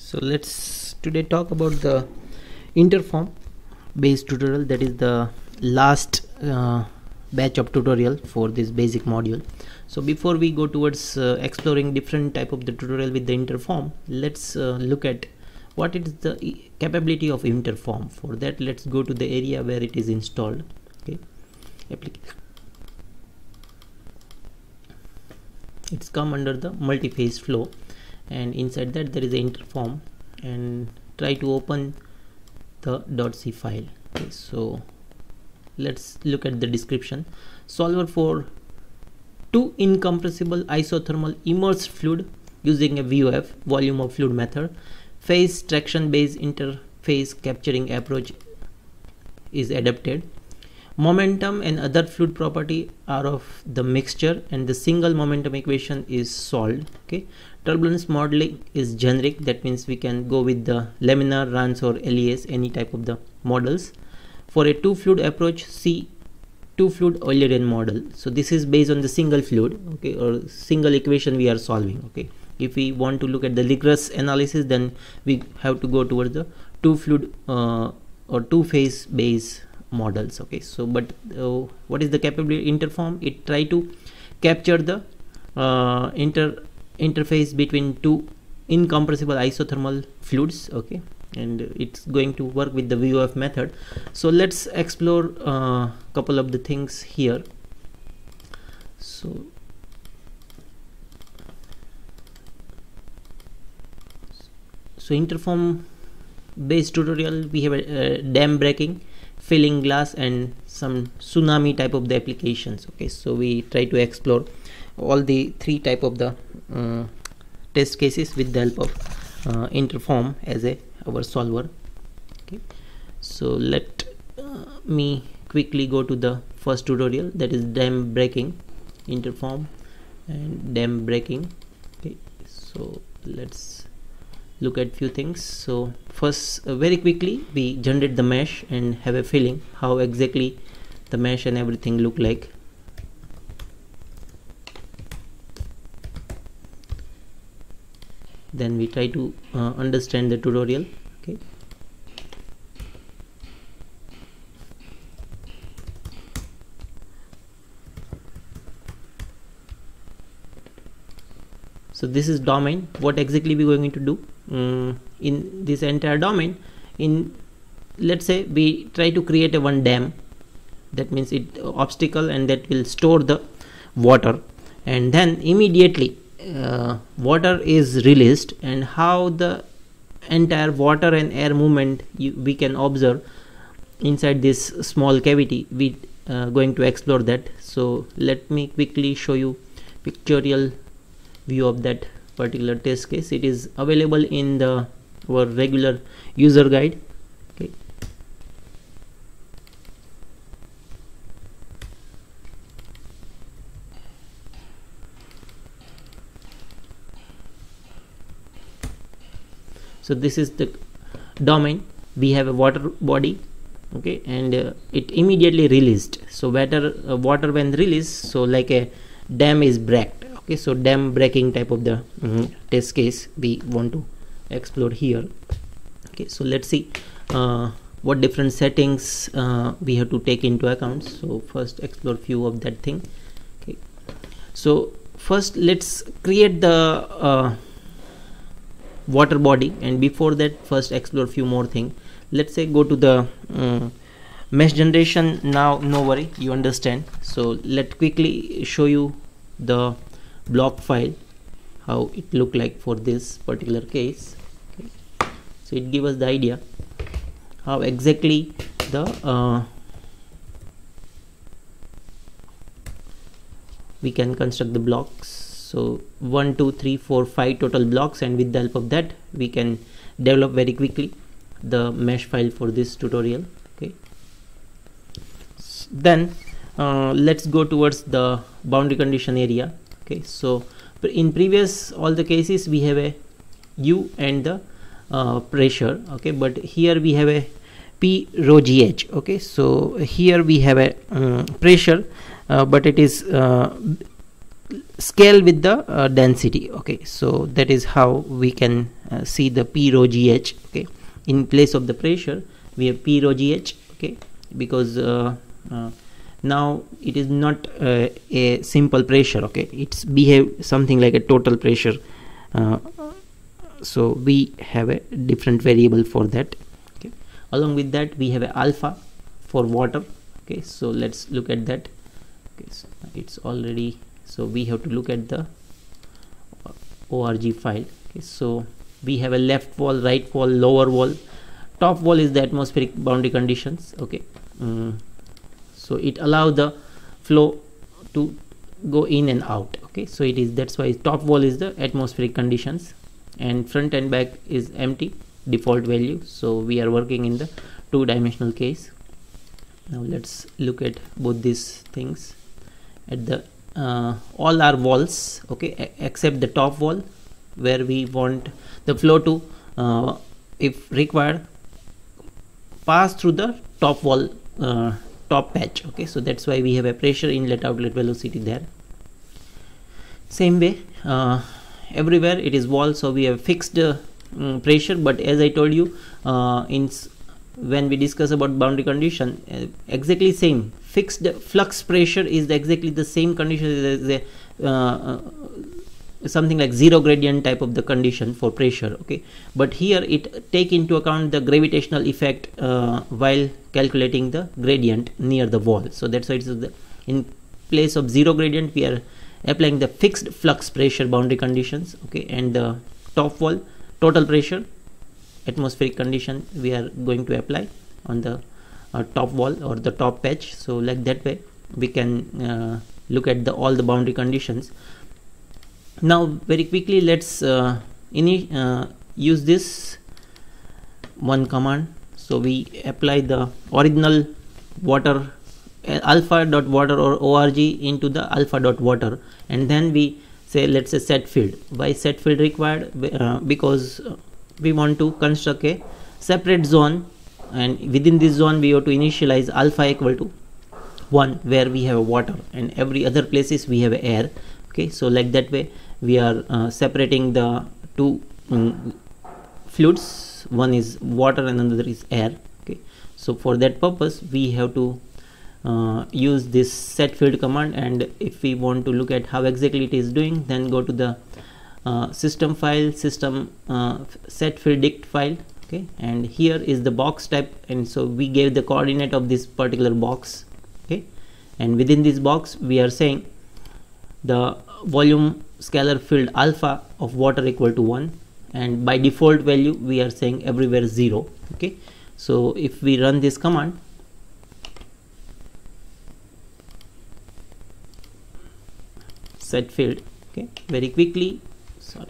So let's today talk about the interform based tutorial, that is the last batch of tutorial for this basic module. So before we go towards exploring different type of the tutorial with the interform, let's look at what is the capability of interform. For that, let's go to the area where it is installed. Okay, it's come under the multi-phase flow, and inside that there is an interform, and try to open the .c file. Okay, so let's look at the description. Solver for two incompressible isothermal immersed fluid using a VOF, volume of fluid method. Phase traction based interface capturing approach is adapted. Momentum and other fluid property are of the mixture, and the single momentum equation is solved. Okay, turbulence modeling is generic, that means we can go with the laminar, Rans or LES, any type of the models. For a two fluid approach, see two fluid Eulerian model. So this is based on the single fluid, okay, or single equation we are solving. Okay, if we want to look at the rigorous analysis, then we have to go towards the two fluid or two phase base models. Okay, so but what is the capability interform? It try to capture the interface between two incompressible isothermal fluids. Okay, and it's going to work with the VOF method. So let's explore a couple of the things here. So interform based tutorial, we have a dam breaking, filling glass, and some tsunami type of the applications. Okay, so we try to explore all the three type of the test cases with the help of interform as our solver. Okay, so let me quickly go to the first tutorial, that is dam breaking, interform and dam breaking. Okay, so let's look at few things. So first, very quickly, we generate the mesh and have a feeling how exactly the mesh and everything look like. Then we try to understand the tutorial. Okay, so this is domain. What exactly we going to do in this entire domain? In, let's say we try to create a one dam, that means it obstacle, and that will store the water, and then immediately water is released, and how the entire water and air movement we can observe inside this small cavity. We going to explore that. So let me quickly show you pictorial view of that particular test case. It is available in the our regular user guide. Okay, so this is the domain. We have a water body. Okay, and it immediately released. So water when released, so like a dam is breaked. Okay, so dam breaking type of the test case we want to explore here. Okay, so let's see what different settings we have to take into account. So first explore few of that thing. Okay, so first let's create the water body, and before that first explore few more things. Let's say go to the mesh generation. Now no worry, you understand. So let quickly show you the block file, how it look like for this particular case. Okay, so it give us the idea how exactly the we can construct the blocks. So 1 2 3 4 5 total blocks, and with the help of that we can develop very quickly the mesh file for this tutorial. Okay, then let's go towards the boundary condition area. Okay, so in previous all the cases we have a U and the pressure. Okay, but here we have a P rho GH. Okay, so here we have a pressure, but it is scale with the density. Okay, so that is how we can see the P rho GH. Okay, in place of the pressure we have P rho GH. Okay, because now it is not a simple pressure. Okay, it's behave something like a total pressure, so we have a different variable for that. Okay, along with that we have a alpha for water. Okay, so let's look at that. Okay, so it's already, so we have to look at the org file. Okay, so we have a left wall, right wall, lower wall. Top wall is the atmospheric boundary conditions. Okay, so it allows the flow to go in and out. Okay, so it is, that's why top wall is the atmospheric conditions, and front and back is empty default value. So we are working in the two-dimensional case. Now let's look at both these things at the all our walls. Okay, except the top wall, where we want the flow to if required pass through the top wall, top patch. Okay, so that's why we have a pressure inlet outlet velocity there. Same way everywhere it is wall, so we have fixed pressure, but as I told you when we discuss about boundary condition, exactly same fixed flux pressure is exactly the same condition as something like zero gradient type of the condition for pressure. Okay, but here it take into account the gravitational effect while calculating the gradient near the wall. So that's why it's in place of zero gradient we are applying the fixed flux pressure boundary conditions. Okay, and the top wall total pressure atmospheric condition we are going to apply on the top wall or the top patch. So like that way we can look at the all the boundary conditions. Now very quickly let's use this one command. So we apply the original water alpha dot water or org into the alpha dot water, and then we say, let's say set field. Why set field required? Because we want to construct a separate zone, and within this zone we have to initialize alpha equal to 1 where we have water, and every other places we have air. Okay, so like that way we are separating the two fluids, one is water and another is air. Okay, so for that purpose we have to use this set field command, and if we want to look at how exactly it is doing, then go to the system file, system set field dict file. Okay, and here is the box type, and so we gave the coordinate of this particular box. Okay, and within this box we are saying the volume scalar field alpha of water equal to 1, and by default value we are saying everywhere 0. Okay, so if we run this command, set field, okay, very quickly, sorry,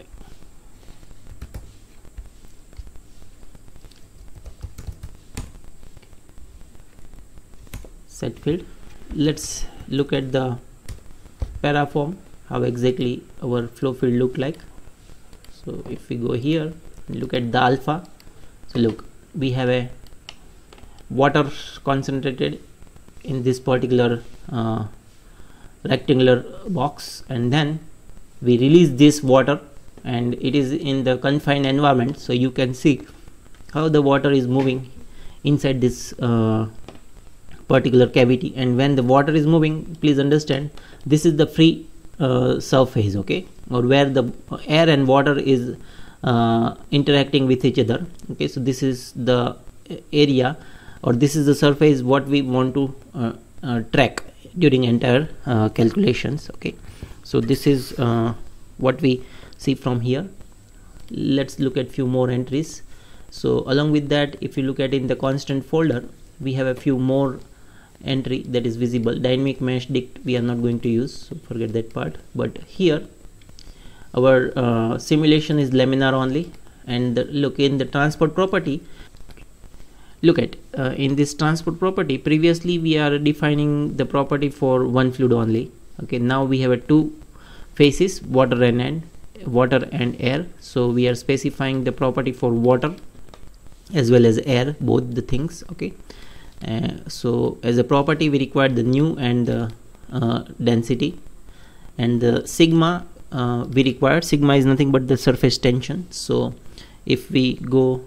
set field, let's look at the paraform, how exactly our flow field look like. So if we go here and look at the alpha, so look, we have a water concentrated in this particular rectangular box, and then we release this water and it is in the confined environment. So you can see how the water is moving inside this particular cavity, and when the water is moving, please understand this is the free surface, okay, or where the air and water is interacting with each other. Okay, so this is the area, or this is the surface what we want to track during entire calculations. Okay, so this is what we see from here. Let's look at few more entries. So along with that, if you look at in the constant folder, we have a few more entry that is visible. Dynamic mesh dict we are not going to use, so forget that part. But here our simulation is laminar only, and look in the transport property. Look at in this transport property, previously we are defining the property for one fluid only. Okay, now we have a two phases, water and air. So we are specifying the property for water as well as air, both the things. Okay, so as a property we require the nu and the density, and the sigma we require. Sigma is nothing but the surface tension. So if we go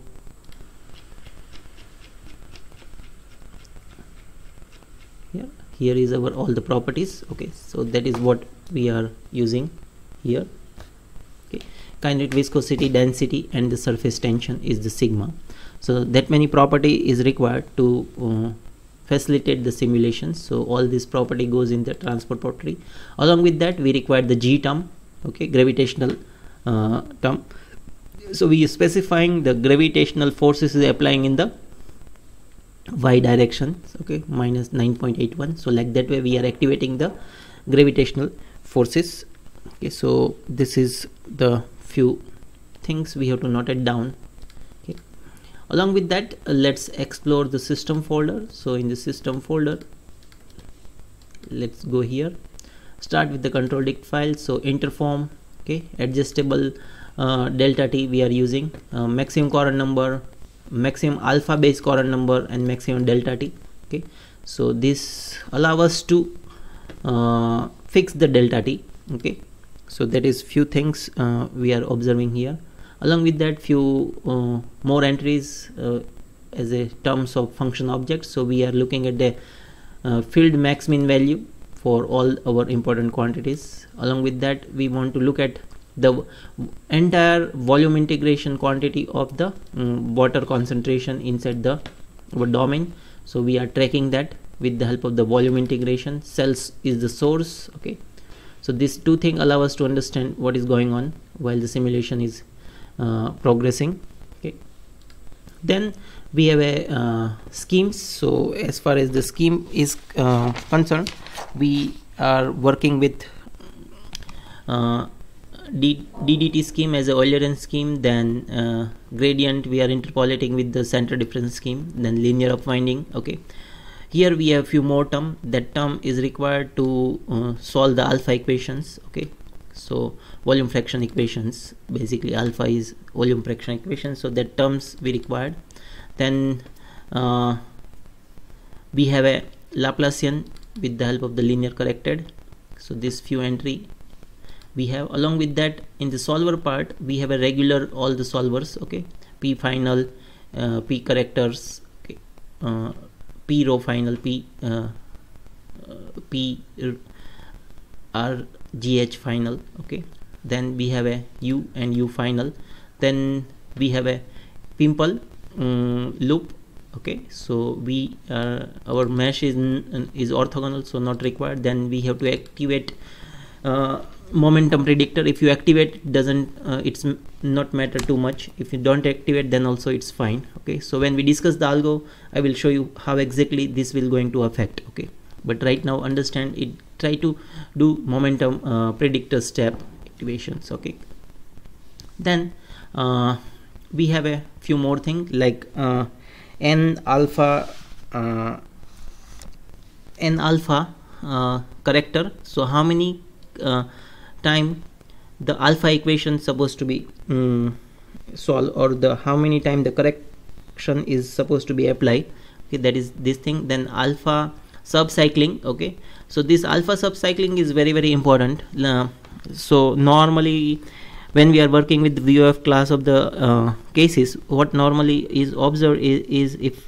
here is our all the properties. Okay, so that is what we are using here. Okay, kinetic viscosity, density, and the surface tension is the sigma. So that many property is required to facilitate the simulation. So all this property goes in the transport property. Along with that, we require the G term. Okay, gravitational term. So we are specifying the gravitational forces is applying in the y direction. Okay, minus 9.81. So like that way we are activating the gravitational forces. Okay, so this is the few things we have to note it down. Okay, along with that, let's explore the system folder. So in the system folder, let's go here, start with the control dict file. So interform, okay, adjustable delta t we are using, maximum Courant number, maximum alpha base Courant number, and maximum delta t. Okay, so this allow us to fix the delta t. Okay, so that is few things we are observing here. Along with that, few more entries as a terms of function objects. So we are looking at the field max min value for all our important quantities. Along with that, we want to look at the entire volume integration quantity of the water concentration inside the our domain. So we are tracking that with the help of the volume integration. Cells is the source. Okay, so these two things allow us to understand what is going on while the simulation is progressing. Okay, then we have a schemes. So as far as the scheme is concerned, we are working with DDT scheme as a Eulerian scheme. Then gradient we are interpolating with the center difference scheme. Then linear upwinding. Okay, here we have few more term. That term is required to solve the alpha equations. Okay, so volume fraction equations, basically alpha is volume fraction equation. So that terms we required. Then we have a Laplacian with the help of the linear corrected. So this few entry we have. Along with that, in the solver part, we have a regular all the solvers. Okay, P final, P correctors, okay, P row final, P R GH final. Okay, then we have a U and U final. Then we have a pimple loop. Okay, so we our mesh is orthogonal, so not required. Then we have to activate momentum predictor. If you activate, doesn't it's not matter too much. If you don't activate, then also it's fine. Okay, so when we discuss the algo, I will show you how exactly this will going to affect. Okay, but right now understand it, try to do momentum predictor step activations. Okay, then we have a few more things like n alpha corrector. So how many time the alpha equation supposed to be solved, or the how many time the correction is supposed to be applied. Okay, that is this thing. Then alpha subcycling. Okay, so this alpha subcycling is very important. So normally when we are working with the VOF class of the cases, what normally is observed is if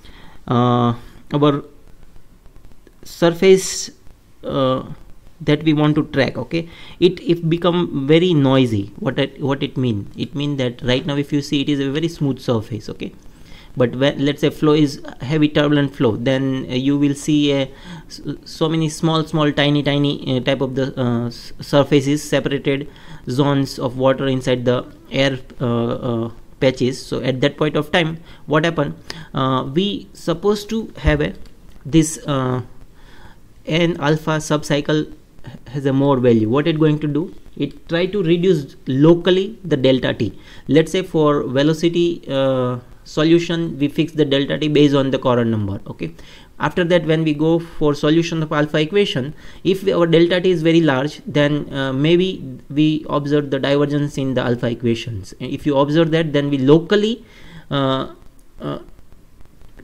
our surface that we want to track, okay, it become very noisy. What it mean? It mean that right now if you see, it is a very smooth surface. Okay, but when let's say flow is heavy turbulent flow, then you will see so many small tiny type of the surfaces, separated zones of water inside the air patches. So at that point of time, what happen, we supposed to have this n alpha subcycle has a more value. What it going to do, it try to reduce locally the delta t. Let's say for velocity solution, we fix the delta t based on the Courant number. Okay, after that when we go for solution of alpha equation, if our delta t is very large, then maybe we observe the divergence in the alpha equations. And if you observe that, then we locally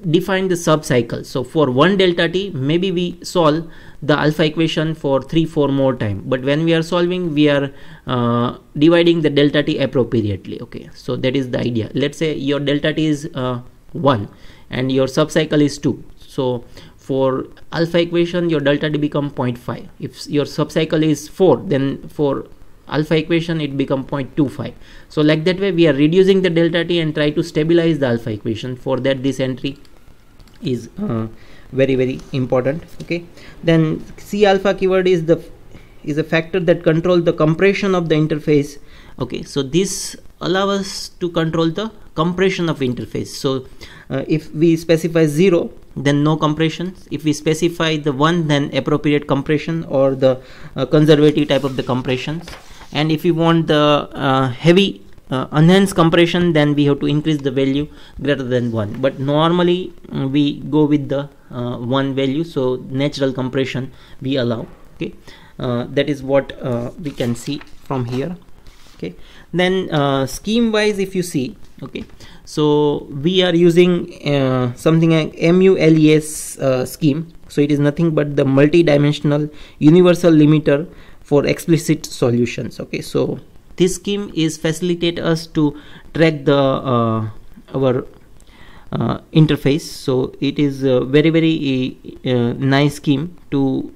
define the sub cycle. So for one delta t, maybe we solve the alpha equation for 3-4 more time, but when we are solving, we are dividing the delta t appropriately. Okay, so that is the idea. Let's say your delta t is 1 and your sub cycle is 2. So for alpha equation, your delta t become 0.5. If your sub cycle is 4, then for alpha equation it become 0.25. So like that way we are reducing the delta t and try to stabilize the alpha equation. For that, this entry is very important. Okay, then C alpha keyword is a factor that controls the compression of the interface. Okay, so this allow us to control the compression of interface. So if we specify 0, then no compression. If we specify the 1, then appropriate compression or the conservative type of the compressions. And if we want the heavy enhanced compression, then we have to increase the value greater than 1. But normally we go with the 1 value, so natural compression we allow. Okay, that is what we can see from here. Okay, then scheme wise, if you see, okay, so we are using something like MULES scheme. So it is nothing but the multi-dimensional universal limiter for explicit solutions. Okay, so this scheme is facilitate us to track the our interface. So it is very nice scheme to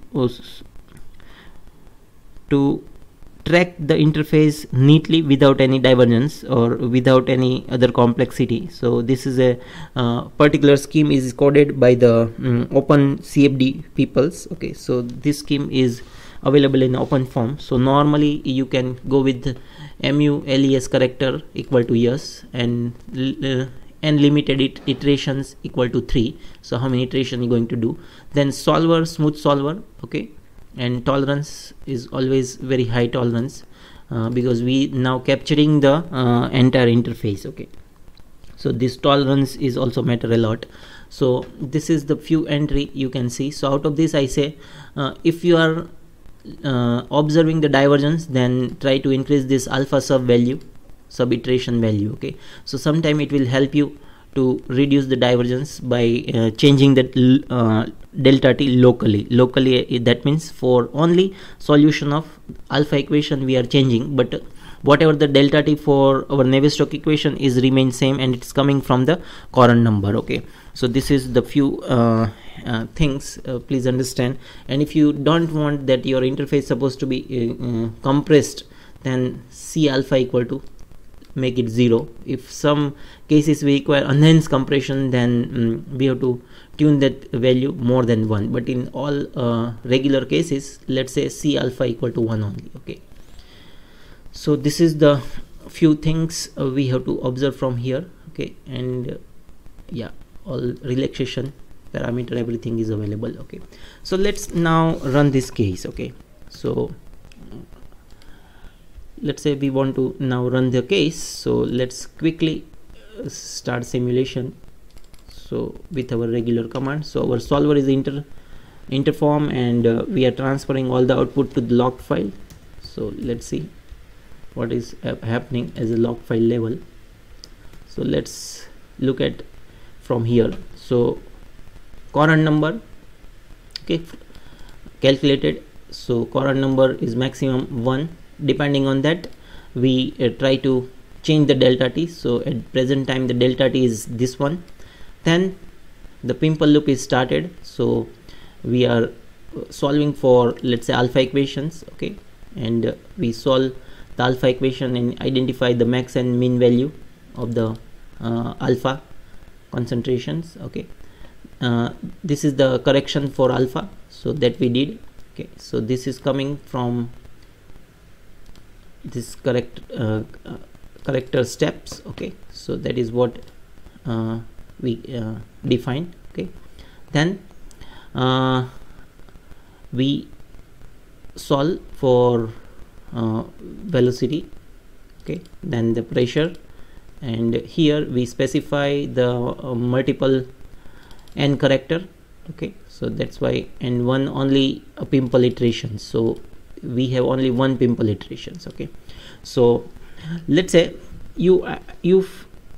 track the interface neatly without any divergence or without any other complexity. So this is a particular scheme is coded by the Open CFD peoples. Okay, so this scheme is available in open form. So normally you can go with MULES character equal to yes and limited iterations equal to 3. So how many iterations you're going to do. Then solver, smooth solver. Okay, and tolerance is always very high tolerance because we now capturing the entire interface. Okay, so this tolerance is also matter a lot. So this is the few entry you can see. So out of this, I say if you are observing the divergence, then try to increase this alpha sub iteration value. Okay, so sometime it will help you to reduce the divergence by changing that delta t locally. That means for only solution of alpha equation we are changing, but whatever the delta t for our Navier-Stokes equation is remain same, and it's coming from the Courant number. Okay, so this is the few things please understand. And if you don't want that your interface supposed to be compressed, then C alpha equal to make it 0. If some cases we require enhanced compression, then we have to tune that value more than 1. But in all regular cases, let's say C alpha equal to 1 only. Okay, so this is the few things we have to observe from here. Okay, and yeah, all relaxation parameter, everything is available. Okay, so let's now run this case. Okay, so let's say we want to now run the case. So let's quickly start simulation. So with our regular command, so our solver is interform, and we are transferring all the output to the log file. So let's see what is happening as a log file level. So let's look at from here. So Courant number, okay, calculated. So Courant number is maximum 1. Depending on that, we try to change the delta t. So at present time the delta t is this one. Then the pimple loop is started. So we are solving for, let's say, alpha equations. Okay, and we solve the alpha equation and identify the max and min value of the alpha concentrations. Okay, this is the correction for alpha, so that we did. Okay, so this is coming from this corrector steps. Okay, so that is what we define. Okay, then we solve for velocity. Okay, then the pressure, and here we specify the multiple n corrector. Okay, so that's why, and one only a pimple iteration. So we have only one pimple iterations. Okay, so let's say you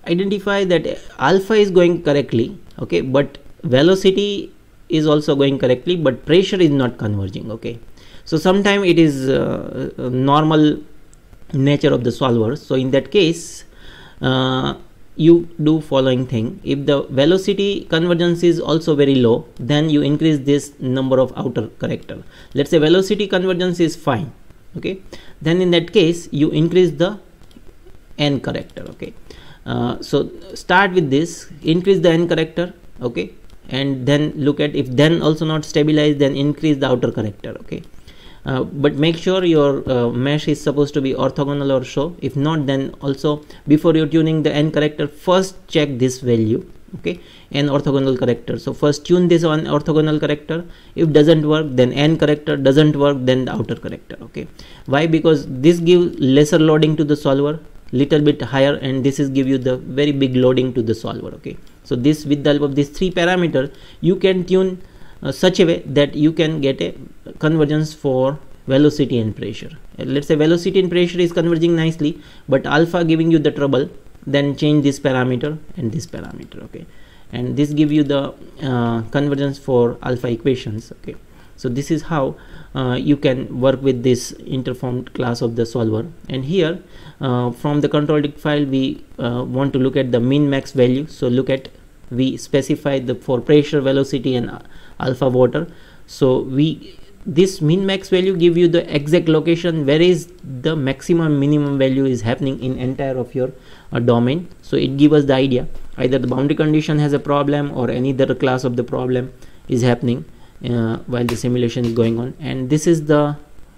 identify that alpha is going correctly, okay, but velocity is also going correctly, but pressure is not converging, okay. So sometimes it is normal nature of the solver. So in that case you do following thing. If the velocity convergence is also very low, then you increase this number of outer corrector. Let's say velocity convergence is fine, okay, then in that case you increase the n corrector, okay. So start with this, increase the n corrector, okay, and then look at if then also not stabilized, then increase the outer corrector, okay. But make sure your mesh is supposed to be orthogonal or so. If not, then also before you're tuning the n corrector, first check this value, okay, n orthogonal corrector. So first tune this on orthogonal corrector. If doesn't work, then n corrector. Doesn't work, then the outer corrector, okay. Why? Because this gives lesser loading to the solver, little bit higher, and this is give you the very big loading to the solver, okay. So this, with the help of these three parameters, you can tune such a way that you can get a convergence for velocity and pressure. Let's say velocity and pressure is converging nicely, but alpha giving you the trouble, then change this parameter and this parameter, okay, and this give you the convergence for alpha equations, okay. So this is how you can work with this interformed class of the solver. And here from the control file we want to look at the min max value. So look at, we specify the for pressure, velocity and alpha water. So this min max value give you the exact location where is the maximum minimum value is happening in entire of your domain. So it gives us the idea either the boundary condition has a problem or any other class of the problem is happening while the simulation is going on. And this is the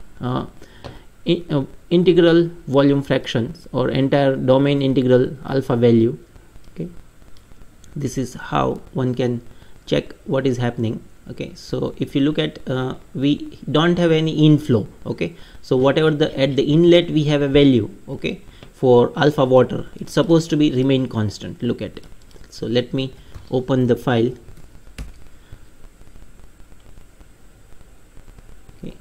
integral volume fractions or entire domain integral alpha value, okay. This is how one can check what is happening, okay. So if you look at we don't have any inflow, okay. So whatever at the inlet we have a value, okay, for alpha water, it's supposed to be remain constant. Look at it. So let me open the file, okay.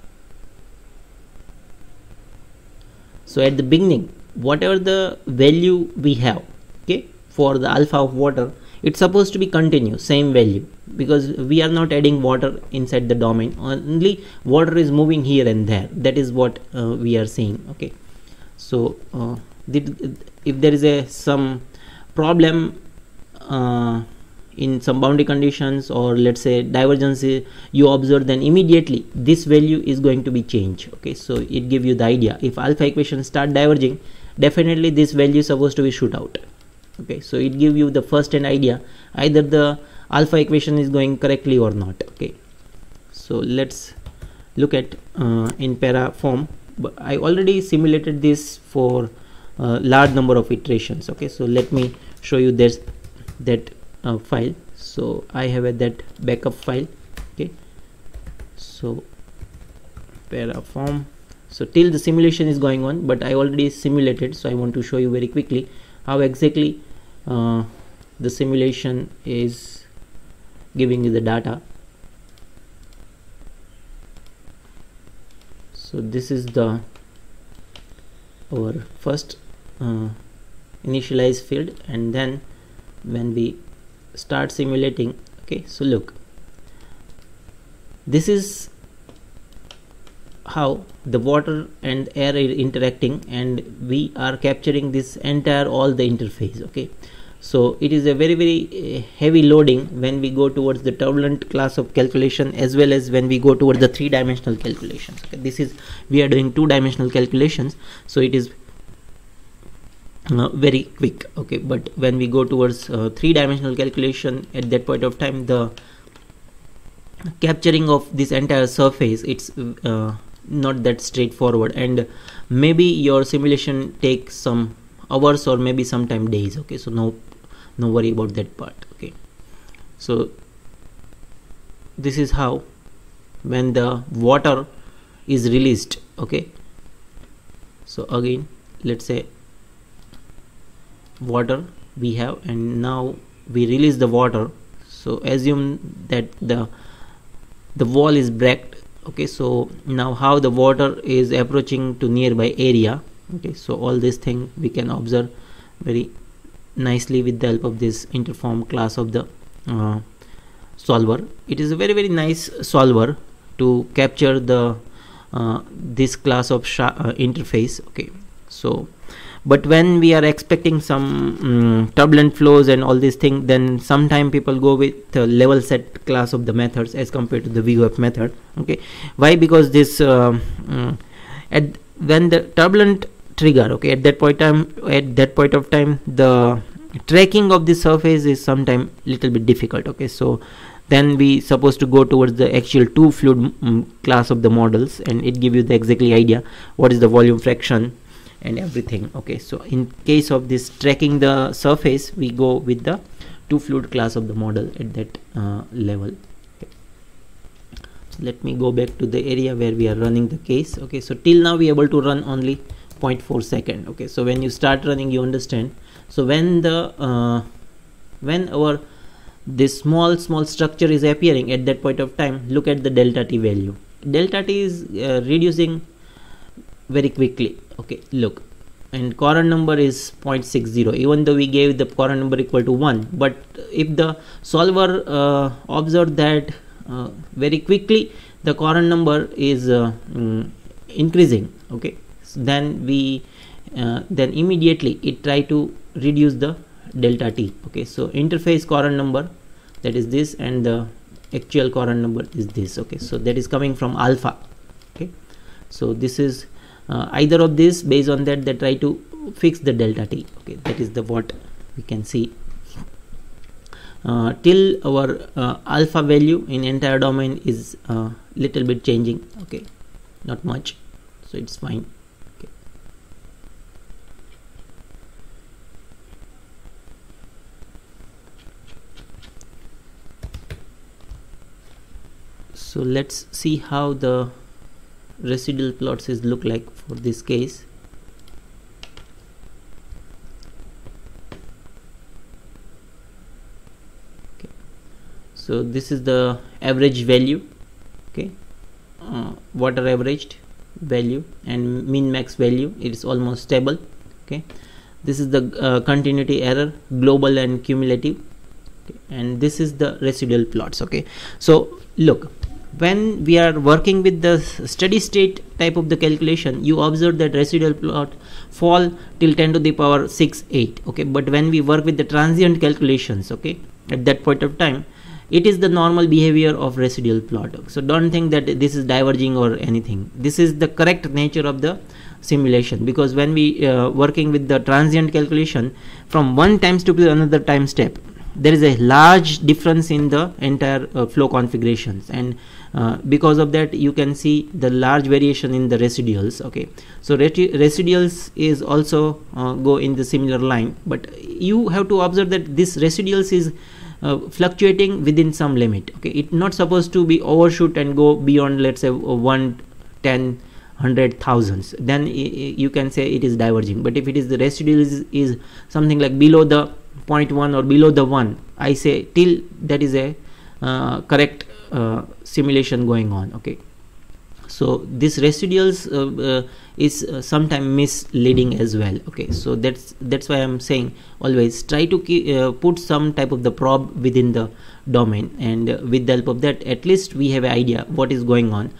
So at the beginning, whatever the value we have, okay, for the alpha of water, it's supposed to be continuous, same value, because we are not adding water inside the domain, only water is moving here and there. That is what we are seeing, okay. So if there is some problem in some boundary conditions, or let's say divergence you observe, then immediately this value is going to be changed, okay. So it gives you the idea if alpha equation start diverging, definitely this value is supposed to be shoot out, okay. So it gives you the first hand idea either the alpha equation is going correctly or not, okay. So let's look at in para form. But I already simulated this for large number of iterations, okay. So let me show you this that file. So I have that backup file, okay. So para form, so till the simulation is going on, but I already simulated, so I want to show you very quickly how exactly the simulation is giving you the data. So this is the our first initialize field, and then when we start simulating, okay, so look, this is how the water and air are interacting, and we are capturing this entire all the interface, okay. So it is a very heavy loading when we go towards the turbulent class of calculation, as well as when we go towards the three-dimensional calculations, okay. This is, we are doing two-dimensional calculations, so it is very quick, okay. But when we go towards three-dimensional calculation, at that point of time the capturing of this entire surface, it's not that straightforward, and maybe your simulation takes some hours or maybe sometime days, okay. So no worry about that part, okay. So this is how when the water is released, okay. So again, let's say water we have, and now we release the water. So assume that the wall is breaked, okay. So now how the water is approaching to nearby area, okay. So all this thing we can observe very nicely with the help of this interform class of the solver. It is a very nice solver to capture the this class of interface. Okay, so but when we are expecting some turbulent flows and all these things, then sometime people go with the level set class of the methods as compared to the VOF method. Okay, why? Because this when the turbulent trigger, okay, at that point of time the tracking of the surface is sometime little bit difficult. Okay, so then we supposed to go towards the actual two fluid class of the models, and it give you the exactly idea what is the volume fraction and everything. Okay, so in case of this tracking the surface, we go with the two fluid class of the model at that level. Okay. So let me go back to the area where we are running the case. Okay, so till now we are able to run only 0.4 second. Okay, so when you start running, you understand. So when the when our this small structure is appearing at that point of time, look at the delta t value. Delta t is reducing very quickly. Okay, look, and Courant number is 0.60, even though we gave the Courant number equal to 1. But if the solver observed that very quickly the Courant number is increasing, okay, so then we then immediately it try to reduce the delta t. Okay, so interface Courant number, that is this, and the actual Courant number is this. Okay, so that is coming from alpha. Okay, so this is either of this. Based on that, they try to fix the delta t. Okay, that is the what we can see till our alpha value in entire domain is little bit changing. Okay, not much, so it's fine. Okay. So let's see how the residual plots is look like for this case. Okay, so this is the average value. Okay, water averaged value and min max value, it is almost stable. Okay, this is the continuity error, global and cumulative. Okay, and this is the residual plots. Okay, so look, when we are working with the steady state type of the calculation, you observe that residual plot fall till 10 to the power 6 8. Okay, but when we work with the transient calculations, okay, at that point of time, it is the normal behavior of residual plot. So don't think that this is diverging or anything. This is the correct nature of the simulation, because when we working with the transient calculation from one time step to another time step, there is a large difference in the entire flow configurations, and because of that you can see the large variation in the residuals. Okay, so residuals is also go in the similar line, but you have to observe that this residuals is fluctuating within some limit. Okay, it's not supposed to be overshoot and go beyond, let's say 1, 10, 100, thousands, then you can say it is diverging. But if it is the residual is something like below the 0.1 or below the 1, I say till that is a correct simulation going on. Okay, so this residuals is sometimes misleading as well. Okay, so that's why I'm saying always try to put some type of the probe within the domain, and with the help of that at least we have an idea what is going on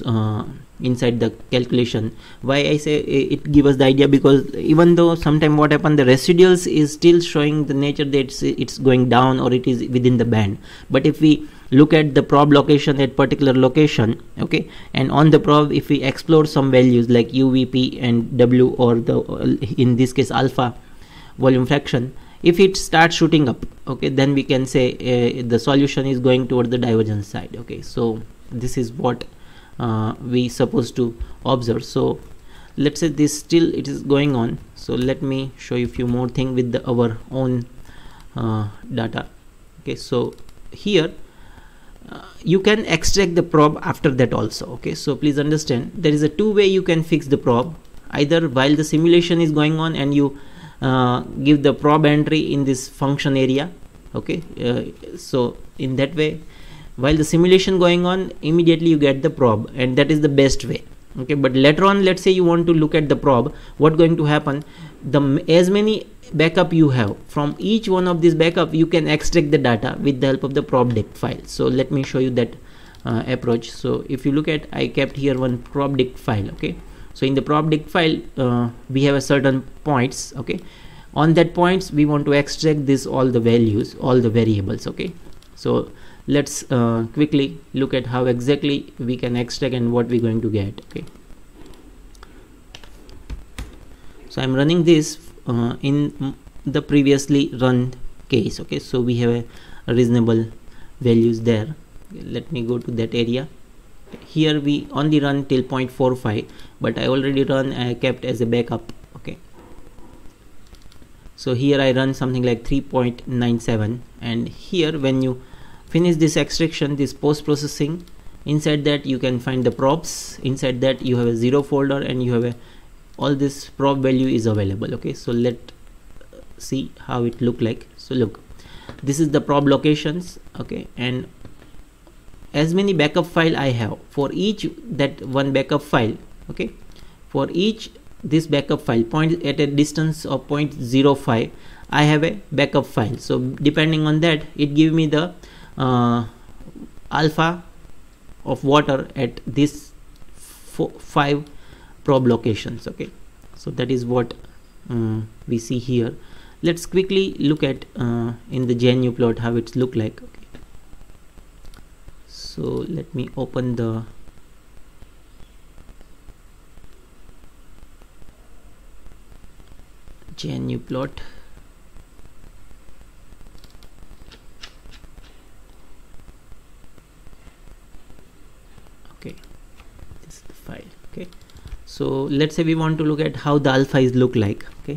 inside the calculation. Why I say it give us the idea, because even though sometime what happen, the residuals is still showing the nature that it's going down or it is within the band, but if we look at the probe location at particular location, okay, and on the probe if we explore some values like UVP and W, or the in this case alpha volume fraction, if it starts shooting up, okay, then we can say the solution is going toward the divergence side. Okay, so this is what we supposed to observe. So let's say this still it is going on, so let me show you a few more things with our own data. Okay, so here you can extract the probe after that also. Okay, so please understand there is a two way you can fix the probe, either while the simulation is going on and you give the probe entry in this function area. Okay, so in that way while the simulation going on, immediately you get the probe, and that is the best way. Okay, but later on, let's say you want to look at the probe, what going to happen, as many backup you have, from each one of these backup you can extract the data with the help of the PropDict file. So let me show you that approach. So if you look at, I kept here one PropDict file. Okay, so in the PropDict file we have a certain points. Okay, on that points we want to extract this, all the values, all the variables. Okay, so let's quickly look at how exactly we can extract and what we're going to get. Okay, so I'm running this in the previously run case. Okay, so we have a reasonable values there. Let me go to that area. Here we only run till 0.45, but I already run, I kept as a backup. Okay, so here I run something like 3.97, and here when you finish this extraction, this post processing, inside that you can find the props. Inside that you have a 0 folder, and you have a all this prop value is available. Okay, so let see how it look like. So look, this is the prop locations. Okay, and as many backup file I have, for each that one backup file, okay, for each this backup file point at a distance of 0.05, I have a backup file. So depending on that, it give me the alpha of water at this 5 probe locations. Okay, so that is what we see here. Let's quickly look at in the GNUplot how it's look like. Okay, so let me open the GNUplot. Okay, this is the file. Okay, so let's say we want to look at how the alpha is look like. Okay,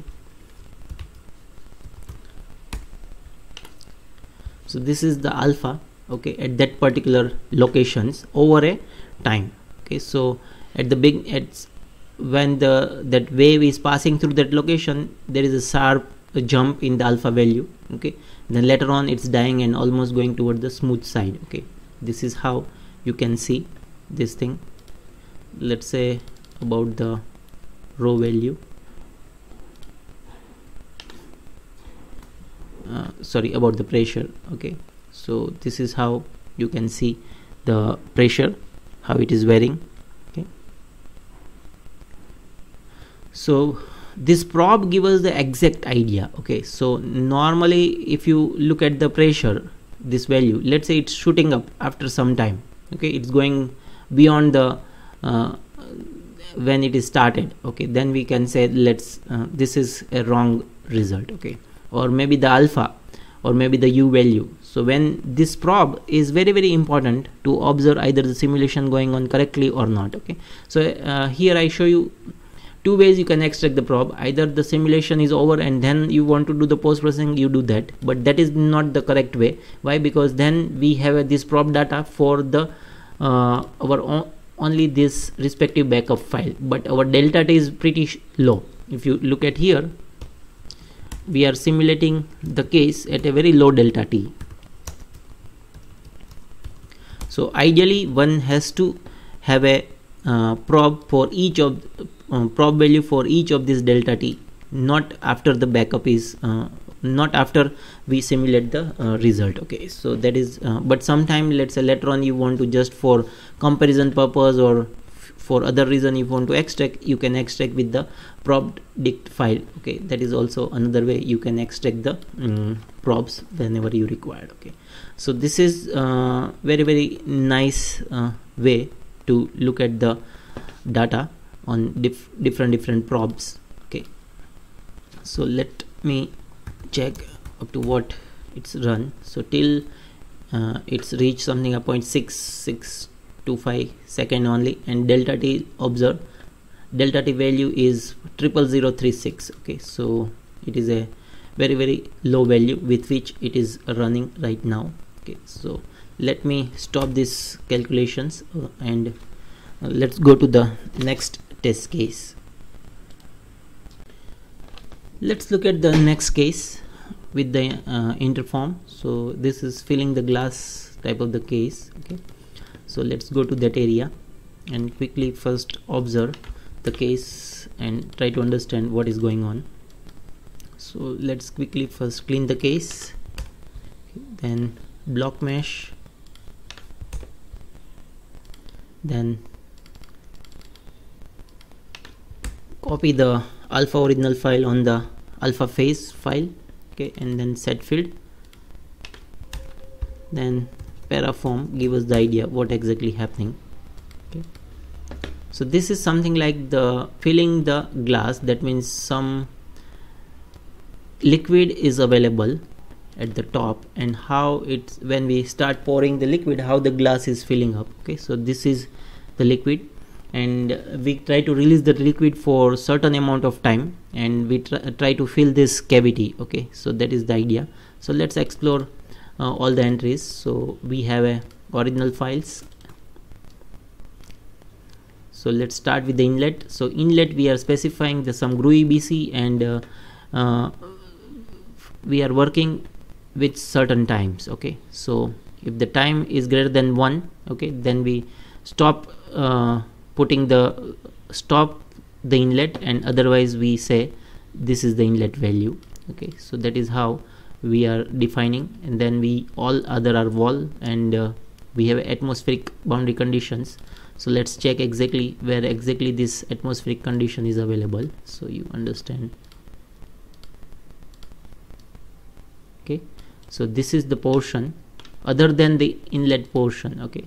so this is the alpha. Okay, at that particular locations over a time. Okay, so at the big, at when that wave is passing through that location, there is a sharp jump in the alpha value. Okay, then later on it's dying and almost going toward the smooth side. Okay, this is how you can see this thing. Let's say about the rho value, sorry, about the pressure. Okay, so this is how you can see the pressure, how it is varying. Okay, so this probe gives us the exact idea. Okay, so normally if you look at the pressure, this value, let's say it's shooting up after some time. Okay, it's going beyond the when it is started. Okay, then we can say let's this is a wrong result. Okay, or maybe the alpha, or maybe the U value. So when this probe is very, very important to observe either the simulation going on correctly or not. Okay, so here I show you two ways you can extract the probe. Either the simulation is over and then you want to do the post processing, you do that, but that is not the correct way. Why? Because then we have this probe data for the our only this respective backup file, but our delta t is pretty low. If you look at here, we are simulating the case at a very low delta t. So ideally one has to have a probe for each of probe value for each of this delta t, not after the backup is not after we simulate the result. Okay, so that is but sometime, let's say later on, you want to just for comparison purpose or for other reason you want to extract, you can extract with the PropDict file. Okay, that is also another way you can extract the probes whenever you required. Okay, so this is very, very nice way to look at the data on different probes. Okay, so let me check up to what it's run. So till it's reached something a 0.6625 second only, and delta t, observe delta t value is 00036. Okay, so it is a very, very low value with which it is running right now. Okay, so let me stop this calculations and let's go to the next test case. Let's look at the next case with the interform. So this is filling the glass type of the case. Okay, so let's go to that area and quickly first observe the case and try to understand what is going on. So So let's quickly first clean the case, then block mesh, then copy the alpha original file on the alpha phase file, okay, and then set field, then paraform give us the idea what exactly happening. Okay, so this is something like the filling the glass, that means some liquid is available at the top, and how it's when we start pouring the liquid, how the glass is filling up. Okay, so this is the liquid, and we try to release the liquid for certain amount of time, and we try to fill this cavity. Okay, so that is the idea. So let's explore all the entries. So we have a original files. So let's start with the inlet. So inlet, we are specifying the some GRU EBC, and we are working with certain times. Okay, so if the time is greater than 1, okay, then we stop stop the inlet, and otherwise we say this is the inlet value. Okay, so that is how we are defining, and then we all other are wall, and we have atmospheric boundary conditions. So let's check exactly where exactly this atmospheric condition is available, so you understand. Okay, so this is the portion other than the inlet portion. Okay,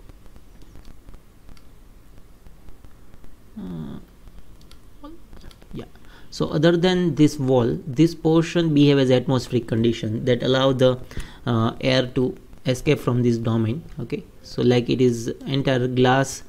yeah, so other than this wall, this portion behave as atmospheric condition that allow the air to escape from this domain. Okay, so like it is entire glass,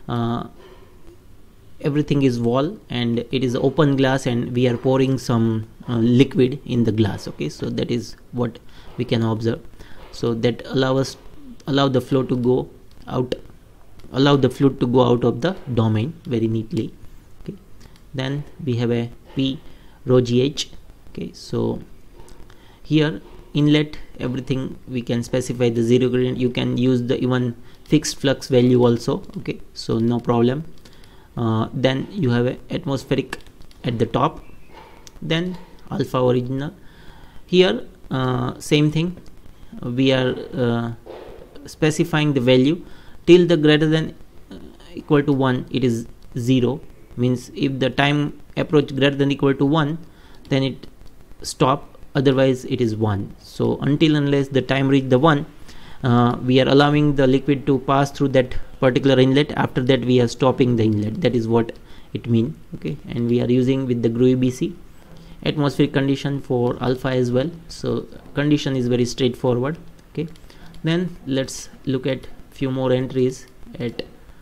everything is wall, and it is open glass, and we are pouring some liquid in the glass. Okay, so that is what we can observe. So that allow the flow to go out, allow the fluid to go out of the domain very neatly. Okay, then we have a P rho GH. Okay, so here inlet, everything we can specify the zero gradient. You can use the even fixed flux value also. Okay, so no problem. Then you have a atmospheric at the top, then alpha original. Here same thing, we are specifying the value till the greater than equal to 1, it is 0, means if the time approach greater than equal to 1, then it stop, otherwise it is 1. So until unless the time reach the 1, we are allowing the liquid to pass through that particular inlet. After that we are stopping the inlet. That is what it means. Okay, and we are using with the GRU EBC atmospheric condition for alpha as well. So condition is very straightforward. Okay, then let's look at few more entries at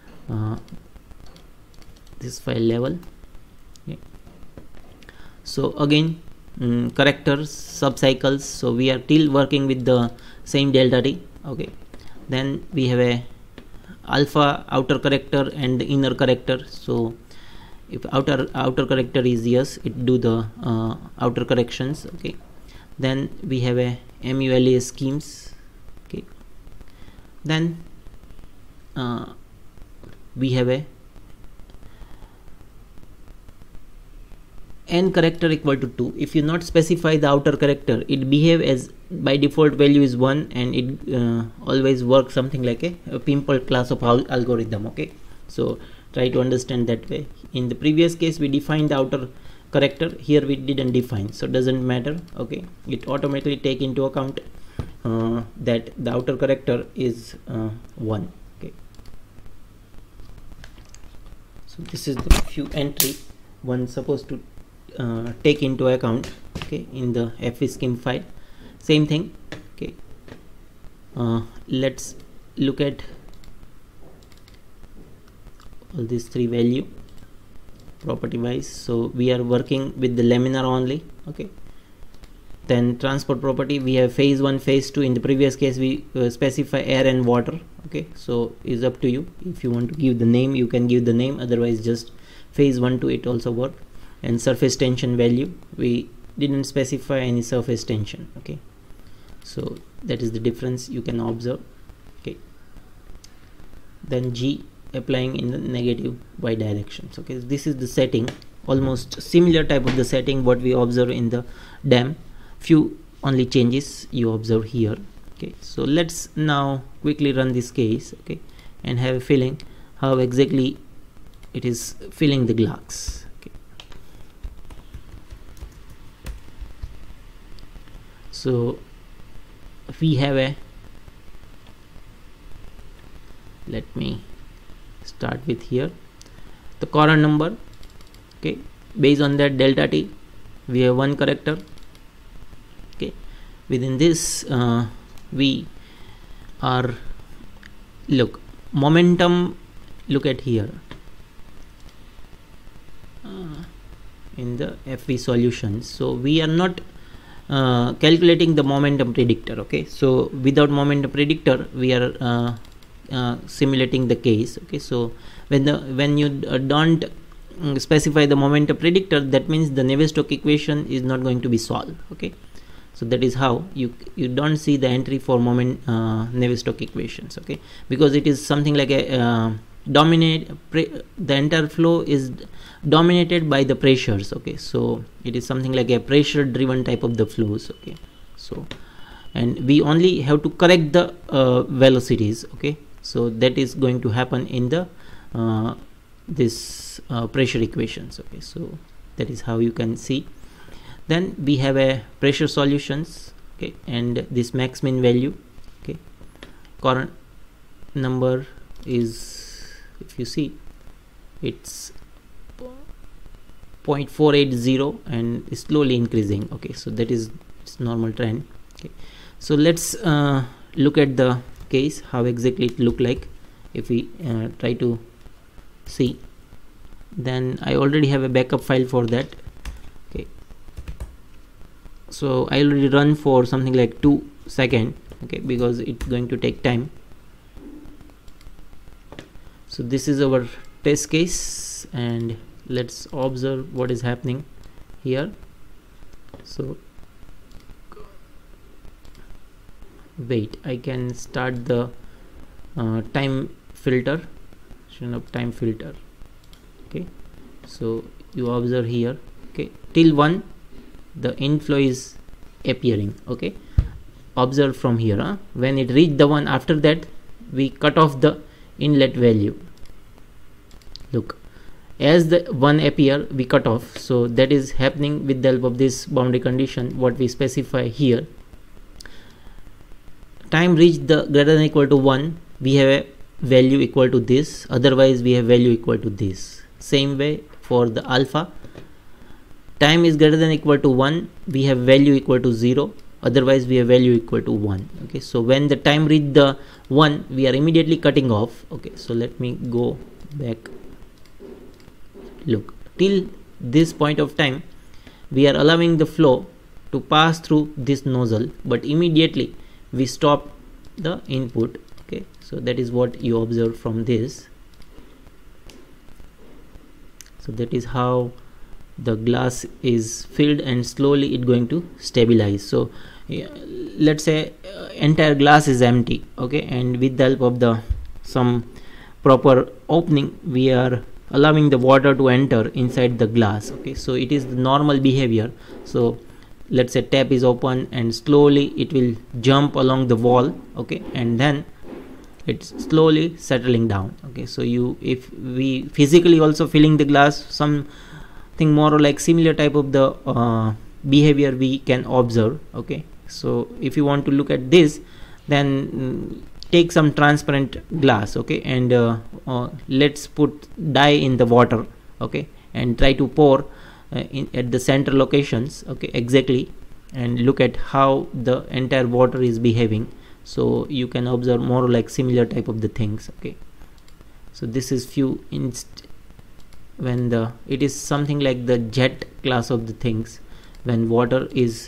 this file level. Okay, so again correctors, subcycles. So we are still working with the same delta T. Okay, then we have a alpha outer corrector and the inner corrector. So if outer corrector is yes, it do the outer corrections. Okay, then we have a MULA schemes. Okay, then we have a n corrector equal to 2. If you not specify the outer corrector, it behave as by default value is 1, and it always works something like a pimple class of algorithm. Okay, so try to understand that way. In the previous case we defined the outer corrector, here we didn't define, so doesn't matter. Okay, it automatically take into account that the outer corrector is 1. Okay, so this is the few entry one supposed to take into account. Okay, in the FEscheme file, same thing. Okay, let's look at all these three value property wise. So we are working with the laminar only. Okay, then transport property, we have phase 1, phase 2. In the previous case we specify air and water. Okay, so it's up to you. If you want to give the name, you can give the name, otherwise just phase 1 to it also work. And surface tension value, we didn't specify any surface tension. Okay, so that is the difference you can observe. Okay, then G applying in the negative y directions. Okay, this is the setting almost similar type of the setting what we observe in the dam. Few only changes you observe here. Okay, so let's now quickly run this case, okay, and have a feeling how exactly it is filling the glass. Okay, so we have a, let me start with here the current number. Okay, based on that delta t we have one character. Okay, within this we are, look, momentum, look at here in the FV solutions. So we are not calculating the momentum predictor. Okay, so without momentum predictor we are simulating the case. Okay, so when you don't specify the momentum predictor, that means the Navier-Stokes equation is not going to be solved. Okay, so that is how you don't see the entry for moment Navier-Stokes equations. Okay, because it is something like a the entire flow is dominated by the pressures. Okay, so it is something like a pressure driven type of the flows. Okay, so and we only have to correct the velocities. Okay, so that is going to happen in the this pressure equations. Okay, so that is how you can see. Then we have a pressure solutions. Okay, and this max min value. Okay, current number is, if you see, it's 0.480 and is slowly increasing. Okay, so that is its normal trend. Okay, so let's look at the case how exactly it look like. If we try to see, then I already have a backup file for that. Okay, so I already run for something like 2 seconds. Okay, because it's going to take time. So this is our test case, and let's observe what is happening here. So wait, I can start the time filter, time filter. Okay, so you observe here. Okay, till 1 the inflow is appearing. Okay, observe from here, when it reach the 1, after that we cut off the inlet value. Look, as the 1 appear we cut off. So that is happening with the help of this boundary condition what we specify here. Time reached the greater than equal to 1, we have a value equal to this, otherwise we have value equal to this. Same way for the alpha, time is greater than equal to 1, we have value equal to 0, otherwise we have value equal to 1. Okay, so when the time reach the 1, we are immediately cutting off. Okay, so let me go back. Look, till this point of time we are allowing the flow to pass through this nozzle, but immediately we stop the input. Okay, so that is what you observe from this. So that is how the glass is filled, and slowly it going to stabilize. So let's say entire glass is empty. Okay, and with the help of the some proper opening we are allowing the water to enter inside the glass. Okay, so it is the normal behavior. So let's say tap is open and slowly it will jump along the wall. Okay, and then it's slowly settling down. Okay, so if we physically also filling the glass, something more or like similar type of the behavior we can observe. Okay, so if you want to look at this, then take some transparent glass. Okay, and let's put dye in the water. Okay, and try to pour at the center locations. Okay, exactly, and look at how the entire water is behaving. So you can observe more like similar type of the things. Okay, so this is few when it is something like the jet class of the things, when water is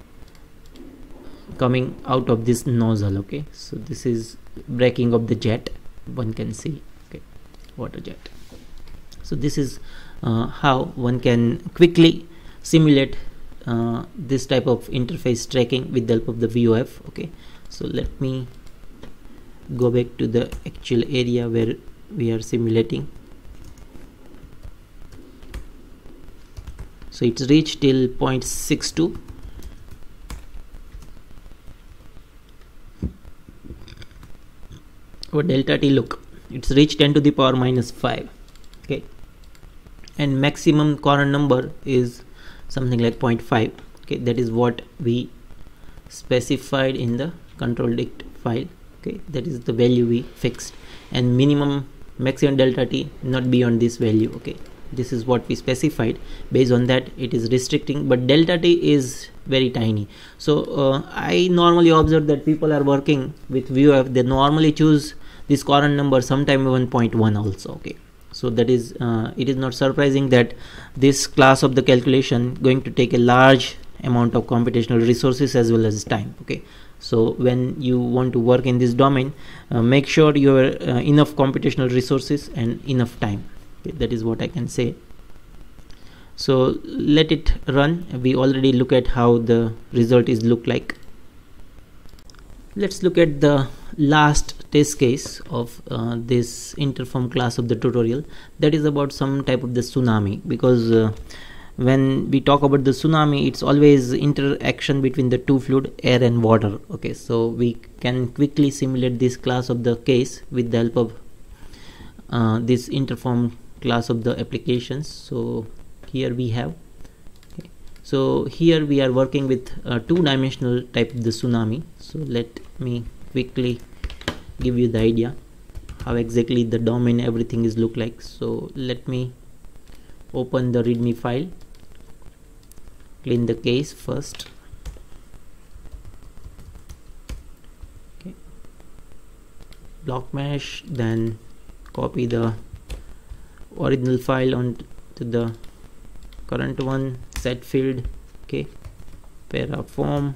coming out of this nozzle. Okay, so this is breaking of the jet, one can see. Okay, water jet. So this is how one can quickly simulate this type of interface tracking with the help of the VOF. Okay, so let me go back to the actual area where we are simulating. so it's reached till 0.62. What delta t, look, it's reached 10 to the power minus 5. Okay, and maximum Coron number is something like 0.5. okay, that is what we specified in the control dict file. Okay, that is the value we fixed, and minimum maximum delta t not beyond this value. Okay, this is what we specified. Based on that, it is restricting, but delta t is very tiny. So I normally observe that people are working with VUF, they normally choose this Coron number sometime 1.1 also. Okay, so that is it is not surprising that this class of the calculation going to take a large amount of computational resources as well as time. Okay, so when you want to work in this domain, make sure you have enough computational resources and enough time. Okay, that is what I can say. So let it run. We already look at how the result is look like. Let's look at the last test case of this Interform class of the tutorial. That is about some type of the tsunami, because when we talk about the tsunami, it's always interaction between the two fluid, air and water. Okay, so we can quickly simulate this class of the case with the help of this Interform class of the applications. So here we have, okay, so here we are working with two-dimensional type of the tsunami. So let me quickly give you the idea how exactly the domain everything is look like. So let me open the readme file, clean the case first. Okay, block mesh, then copy the original file onto the current one, set field. Okay, paraform.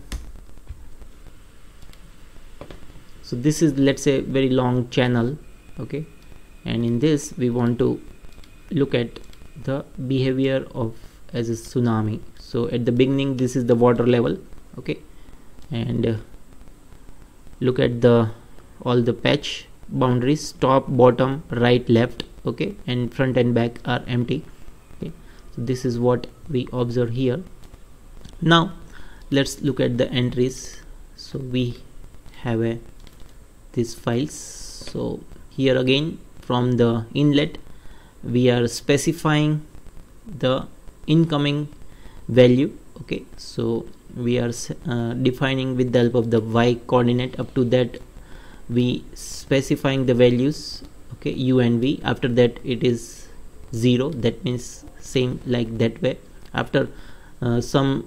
So this is, let's say, very long channel. Okay, and in this we want to look at the behavior of as a tsunami. So at the beginning, this is the water level. Okay, and look at the all the patch boundaries, top, bottom, right, left. Okay, and front and back are empty. Okay, so this is what we observe here. Now let's look at the entries. So we have these files. So here again, from the inlet, we are specifying the incoming value. Okay, so we are defining with the help of the y coordinate. Up to that, we specifying the values, okay, u and v. After that, it is 0. That means same like that way. After some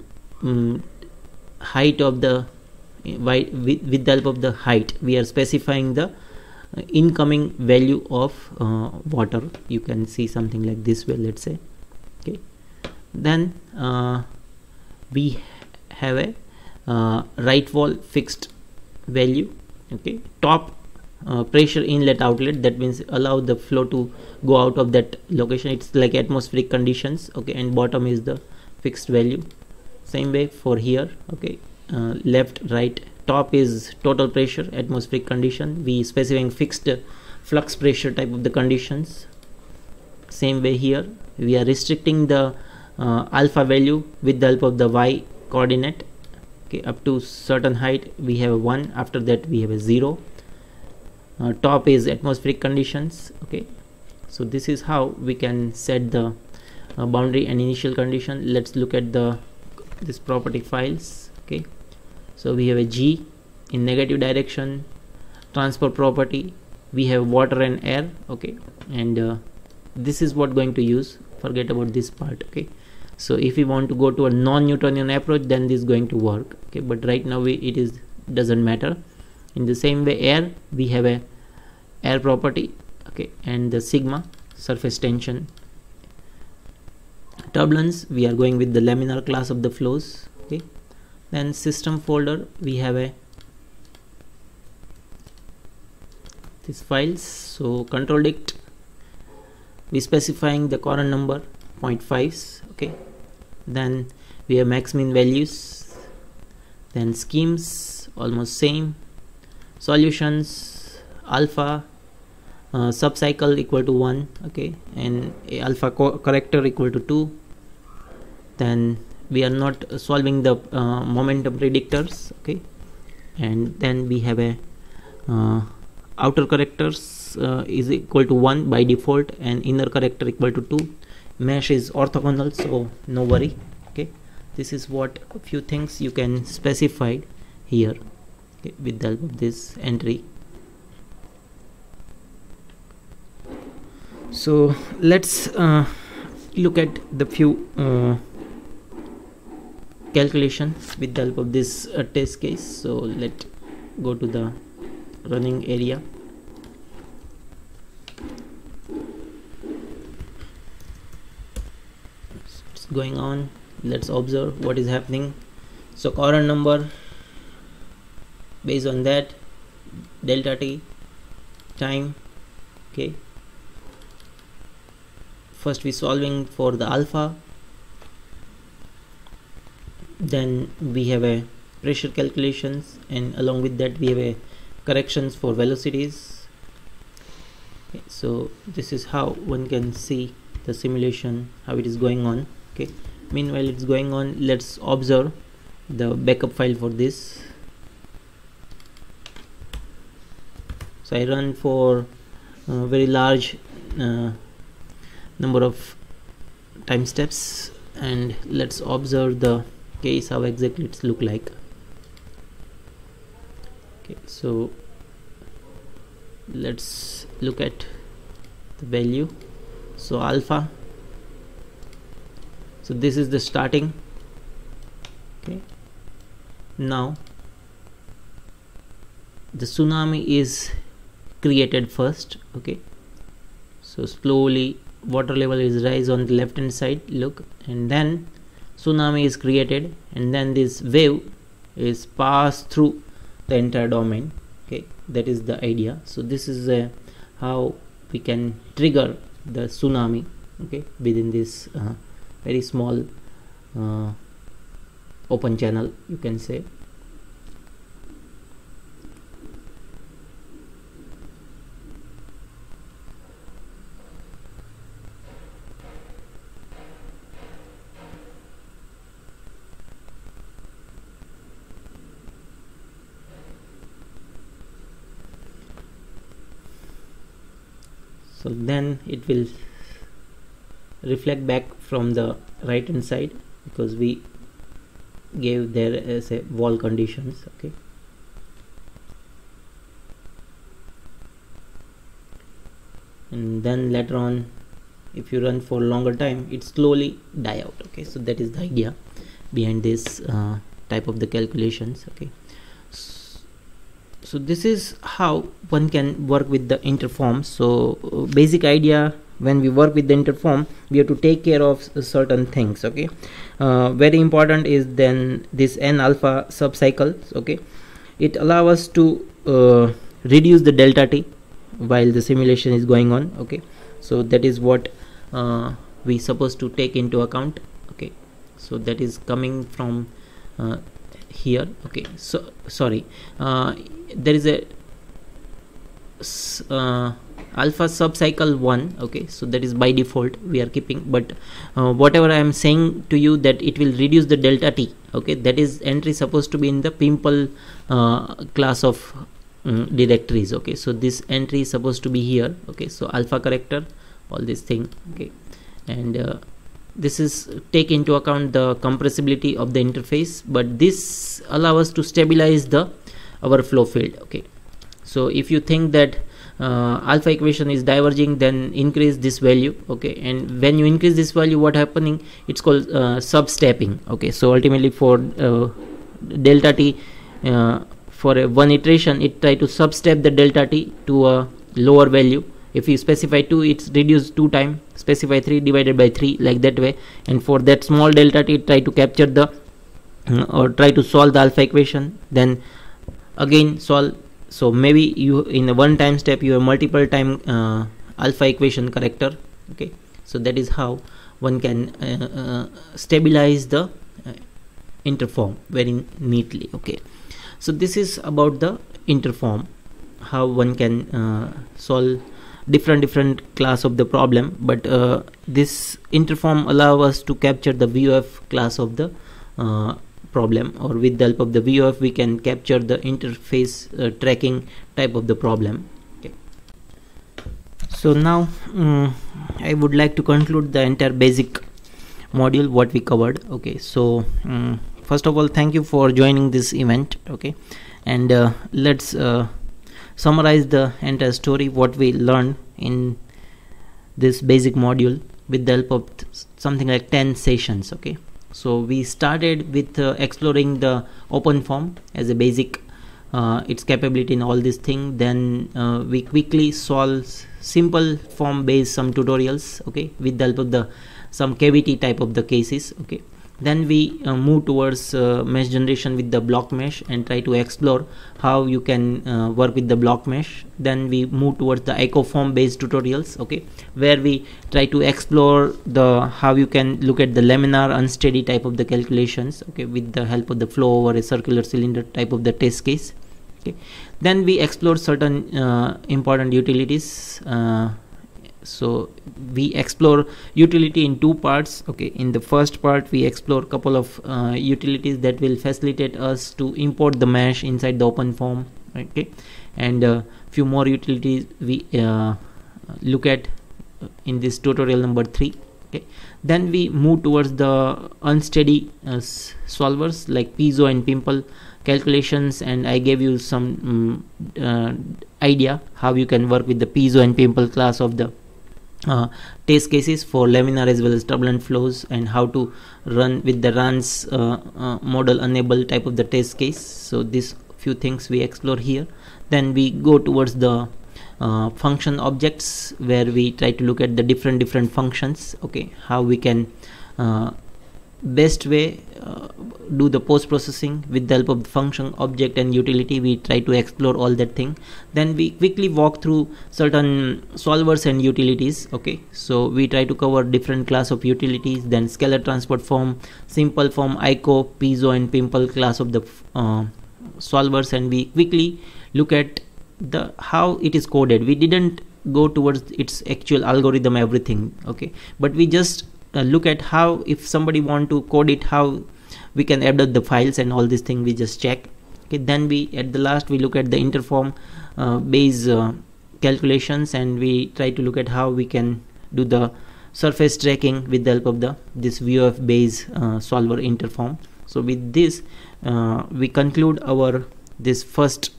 height of the y, with the help of the height, we are specifying the incoming value of water. You can see something like this way, let's say. Okay, then we have a right wall fixed value. Okay, top pressure inlet outlet, that means allow the flow to go out of that location. It's like atmospheric conditions. Okay, and bottom is the fixed value. Same way for here. Okay, left, right, top is total pressure, atmospheric condition. We specifying fixed flux pressure type of the conditions. Same way here, we are restricting the alpha value with the help of the y coordinate. Okay, up to certain height we have a 1. After that we have a 0. Top is atmospheric conditions. Okay, so this is how we can set the boundary and initial condition. Let's look at this property files. Okay, so we have a G in negative direction, transport property, we have water and air. Okay, and this is what going to use. Forget about this part. Okay, so if we want to go to a non-Newtonian approach, then this is going to work. Okay, but right now it is doesn't matter. In the same way, air, we have a air property. Okay, and the sigma surface tension. Turbulence, we are going with the laminar class of the flows. Okay, then system folder, we have these files. So control dict, we specifying the Coron number 0.5s. Okay, then we have max min values, then schemes almost same, solutions alpha subcycle equal to 1. Okay, and alpha corrector equal to 2. then we are not solving the momentum predictors. Okay, and then we have a outer characters is equal to 1 by default and inner character equal to 2. Mesh is orthogonal, so no worry. Okay, this is what a few things you can specify here, okay, with the help of this entry. So let's look at the few calculations with the help of this test case. So let's go to the running area. So it's going on. Let's observe what is happening. So current number, based on that, delta t, time. Okay, first we solving for the alpha, then we have a pressure calculations, and along with that we have a corrections for velocities. Okay, so this is how one can see the simulation, how it is going on. Okay, meanwhile it's going on, let's observe the backup file for this. So I run for a very large number of time steps, and let's observe the case, how exactly it's look like. Okay, so let's look at the value. So alpha, so this is the starting. Okay, now the tsunami is created first. Okay, so slowly water level is rise on the left hand side, look, and then tsunami is created, and then this wave is passed through the entire domain. Okay, that is the idea. So this is how we can trigger the tsunami, okay, within this very small open channel, you can say. So then it will reflect back from the right hand side, because we gave there as a wall conditions. Okay, and then later on, if you run for longer time, it slowly die out. Okay, so that is the idea behind this type of the calculations. Okay, so this is how one can work with the interform. So basic idea, when we work with the interform, we have to take care of certain things. Okay, very important is then this n alpha subcycles. Okay, it allows us to reduce the delta t while the simulation is going on. Okay, so that is what we supposed to take into account. Okay, so that is coming from here. Okay, so sorry, there is a alpha subcycle 1. Okay, so that is by default we are keeping, but whatever I am saying to you, that it will reduce the delta t. Okay, that is entry supposed to be in the Pimple class of directories. Okay, so this entry is supposed to be here. Okay, so alpha character, all this thing. Okay, and this is take into account the compressibility of the interface, but this allow us to stabilize the our flow field. Okay, so if you think that alpha equation is diverging, then increase this value. Okay, and when you increase this value, what happening, it's called sub-stepping. Okay, so ultimately for delta t, for a one iteration, it try to sub-step the delta t to a lower value. If you specify 2, it's reduced 2 times, specify 3 divided by 3, like that way. And for that small delta t, try to capture the or try to solve the alpha equation, then again solve. So maybe you in a one time step you have multiple time alpha equation character. Okay, so that is how one can stabilize the interform very neatly. Okay, so this is about the interform, how one can solve different class of the problem, but this interform allow us to capture the VOF class of the problem, or with the help of the VOF we can capture the interface tracking type of the problem. Okay. So now I would like to conclude the entire basic module what we covered. Okay, so first of all, thank you for joining this event. Okay, and let's summarize the entire story what we learned in this basic module with the help of something like 10 sessions. Okay, so we started with exploring the OpenFOAM as a basic its capability in all this thing. Then we quickly solve simple form based some tutorials, okay, with the help of the some KVT type of the cases. Okay, then we move towards mesh generation with the block mesh and try to explore how you can work with the block mesh. Then we move towards the icoform based tutorials, okay, where we try to explore the how you can look at the laminar unsteady type of the calculations, okay, with the help of the flow over a circular cylinder type of the test case. Okay, then we explore certain important utilities. So we explore utility in two parts. Okay, in the first part we explore a couple of utilities that will facilitate us to import the mesh inside the OpenFOAM. Okay, and few more utilities we look at in this tutorial number 3. Okay, then we move towards the unsteady solvers like piezo and pimple calculations, and I gave you some idea how you can work with the piezo and pimple class of the test cases for laminar as well as turbulent flows, and how to run with the runs model enable type of the test case. So these few things we explore here. Then we go towards the function objects, where we try to look at the different functions, okay, how we can best way do the post processing with the help of the function object and utility. We try to explore all that thing. Then we quickly walk through certain solvers and utilities. Okay, so we try to cover different class of utilities, then scalar transport form, simple form, ICO, piezo and pimple class of the solvers, and we quickly look at the how it is coded. We didn't go towards its actual algorithm everything, okay, but we just look at how, if somebody want to code it, how we can edit the files and all this thing we just check. Okay, then we at the last we look at the interform base calculations, and we try to look at how we can do the surface tracking with the help of the this VOF base solver interform. So with this we conclude our this first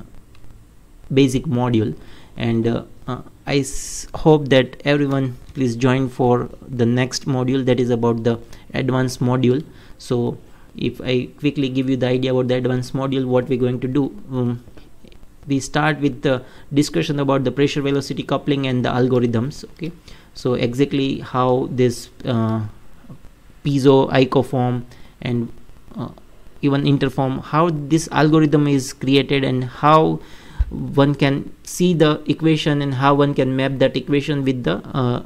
basic module, and I hope that everyone please join for the next module, that is about the advanced module. So if I quickly give you the idea about the advanced module, what we're going to do, we start with the discussion about the pressure velocity coupling and the algorithms. Okay, so exactly how this piezo, icoform and even interform, how this algorithm is created, and how one can see the equation and how one can map that equation with the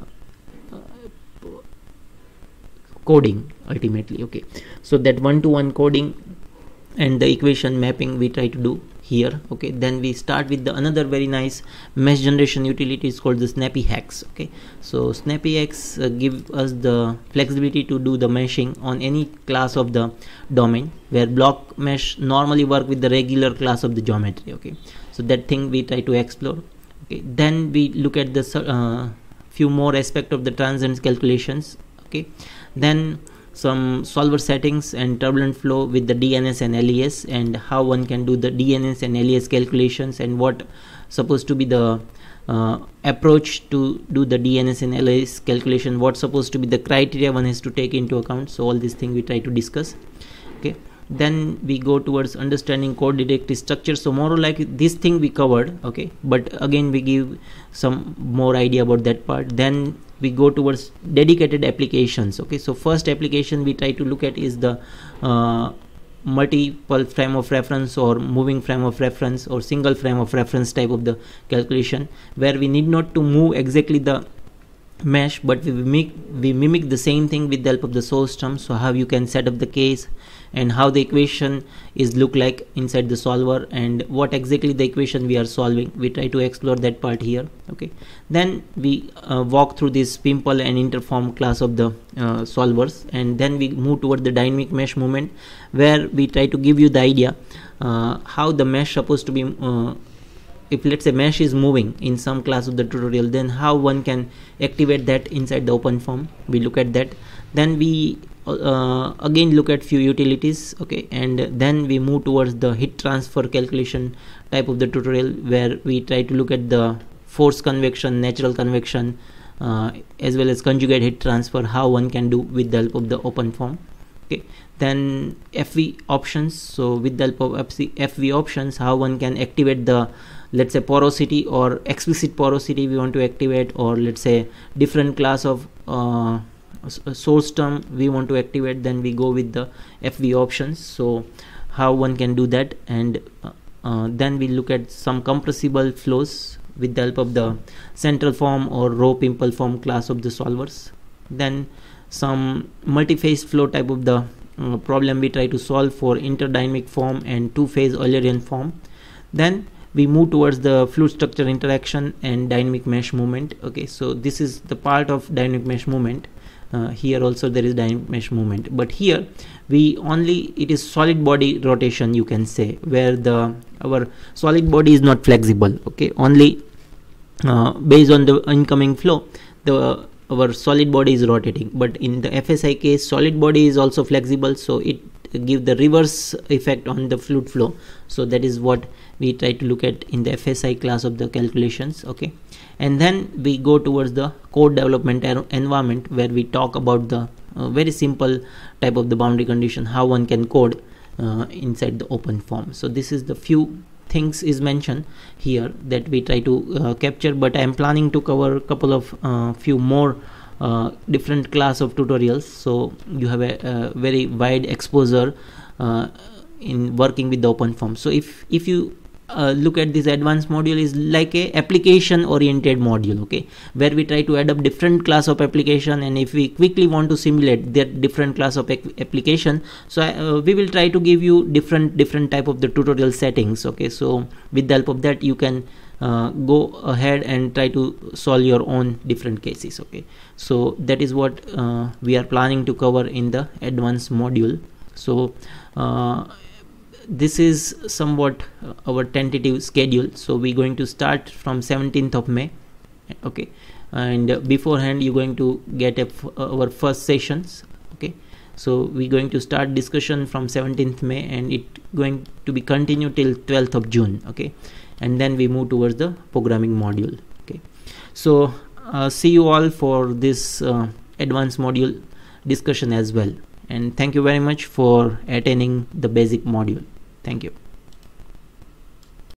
coding ultimately. Okay, so that one-to-one coding and the equation mapping we try to do here. Okay, then we start with the another very nice mesh generation utility is called the SnappyHex. Okay, so SnappyHex give us the flexibility to do the meshing on any class of the domain, where block mesh normally work with the regular class of the geometry. Okay, so that thing we try to explore. Okay, then we look at the few more aspect of the transients calculations. Okay, then some solver settings and turbulent flow with the DNS and LES, and how one can do the DNS and LES calculations, and what supposed to be the approach to do the DNS and LES calculation, what supposed to be the criteria one has to take into account. So all these things we try to discuss. Okay, then we go towards understanding code detective structure. So more like this thing we covered. Okay, but again we give some more idea about that part. Then we go towards dedicated applications. Okay, so first application we try to look at is the multiple frame of reference or moving frame of reference or single frame of reference type of the calculation, where we need not to move exactly the mesh, but we mimic the same thing with the help of the source term. So how you can set up the case and how the equation is look like inside the solver and what exactly the equation we are solving. We try to explore that part here. Okay, then we walk through this pimple and interform class of the solvers, and then we move toward the dynamic mesh movement, where we try to give you the idea how the mesh supposed to be if let's say mesh is moving in some class of the tutorial, then how one can activate that inside the OpenFOAM. We look at that. Then we again look at few utilities. Okay, and then we move towards the heat transfer calculation type of the tutorial, where we try to look at the force convection, natural convection, as well as conjugate heat transfer, how one can do with the help of the OpenFOAM. Okay, then FV options. So with the help of FV options, how one can activate the, let's say, porosity or explicit porosity we want to activate, or let's say different class of source term we want to activate. Then we go with the FV options, so how one can do that. And then we look at some compressible flows with the help of the central form or row pimple form class of the solvers. Then some multi-phase flow type of the problem we try to solve for interdynamic form and two-phase Eulerian form. Then we move towards the fluid structure interaction and dynamic mesh movement. Okay, so this is the part of dynamic mesh movement. Here also there is dynamic mesh movement, but here we only, it is solid body rotation, you can say, where our solid body is not flexible. Okay, only based on the incoming flow our solid body is rotating. But in the FSI case, solid body is also flexible, so it give the reverse effect on the fluid flow. So that is what we try to look at in the FSI class of the calculations. Okay, and then we go towards the code development environment, where we talk about the very simple type of the boundary condition, how one can code inside the OpenFOAM. So this is the few things is mentioned here that we try to capture, but I am planning to cover a couple of few more different class of tutorials, so you have a very wide exposure in working with the OpenFOAM. So if you look at this advanced module, is like a application oriented module, okay, where we try to add up different class of application, and if we quickly want to simulate that different class of application, so we will try to give you different type of the tutorial settings. Okay, so with the help of that you can go ahead and try to solve your own different cases. Okay, so that is what we are planning to cover in the advanced module. So this is somewhat our tentative schedule. So we're going to start from 17th of May. Okay, and beforehand you're going to get our first sessions. Okay, so we're going to start discussion from 17th May, and it going to be continued till 12th of June. Okay, and then we move towards the programming module. Okay, so see you all for this advanced module discussion as well, and thank you very much for attending the basic module. Thank you.